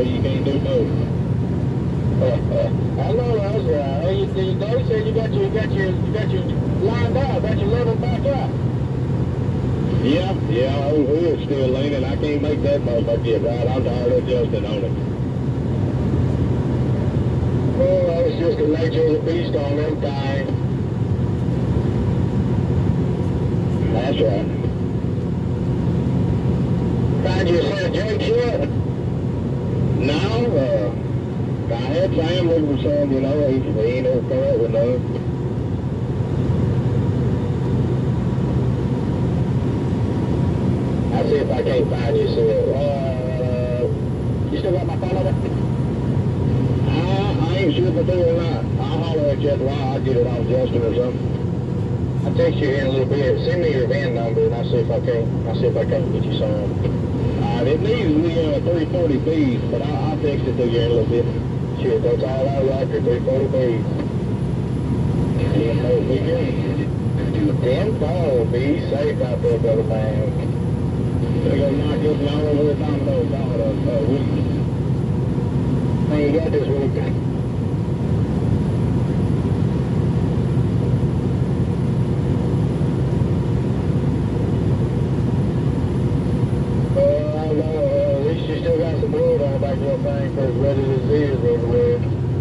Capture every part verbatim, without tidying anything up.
you can't do both. I know that's right. You, you, they said you got your, you got your, you got your lined out, got your level back up. Yeah, yeah, old hood's still leaning. I can't make that motherfucker get right. I'm tired of adjusting on it. Oh, that was just the nature of the beast on them things. That's right. Find yourself Jake yet? No, uh, I had Sam looking for some, you know, he, he ain't ever come up with none. I'll see if I can't find you, so, uh, you still got my phone number? I, I ain't sure if I do or not. I'll holler at you after a while. I'll get it off Justin or something. I'll text you here in a little bit. Send me your van number and I'll see if I can, I'll see if I can get you some. Uh, it needs to be uh, three forty B's, but I'll, I'll text it to you in a little bit. Shit, that's all I like, your three forty B's. Damn phone, be safe out there, brother man. They're going to knock us all over the dominoes all of uh, week. Man, you got this week. Back to that thing for as wet as it is everywhere.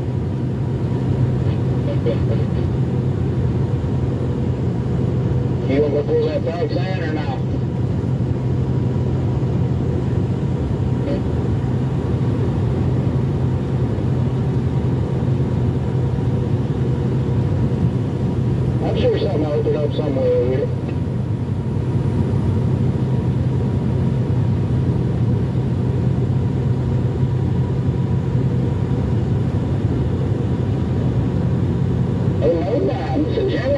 You want to go pull that dog sand or not? I'm sure something will open up somewhere with it. Ladies and